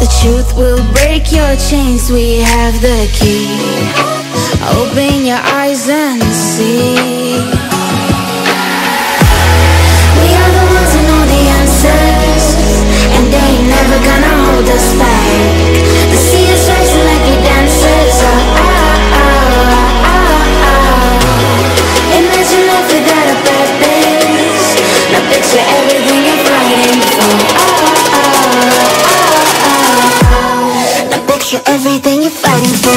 The truth will break your chains, we have the key. Open your eyes and see. We are the ones who know the answers, and they ain't never gonna hold us back. The sea is rising like we dancers. Imagine life without a purpose. Now picture everything you're fighting for. Now picture everything you're fighting for.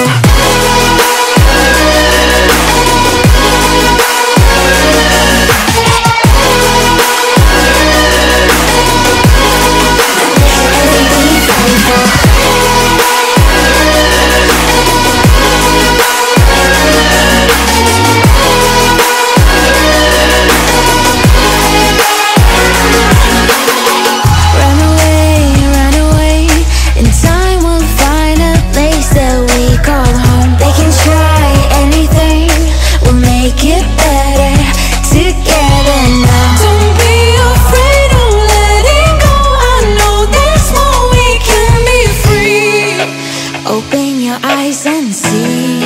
Open your eyes and see.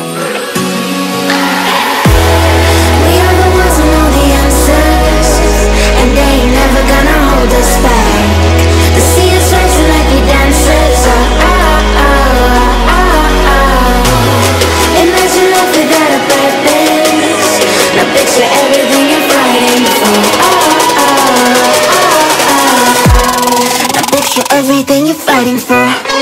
We are the ones who know the answers, and they ain't never gonna hold us back. The sea is rising like we dancers. Imagine life without a purpose. Now picture everything you're fighting for. Now picture everything you're fighting for.